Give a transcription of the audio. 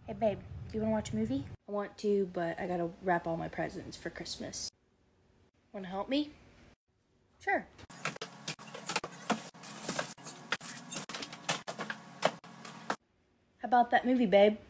Hey babe, do you want to watch a movie? I want to, but I gotta wrap all my presents for Christmas. Want to help me? Sure. How about that movie, babe?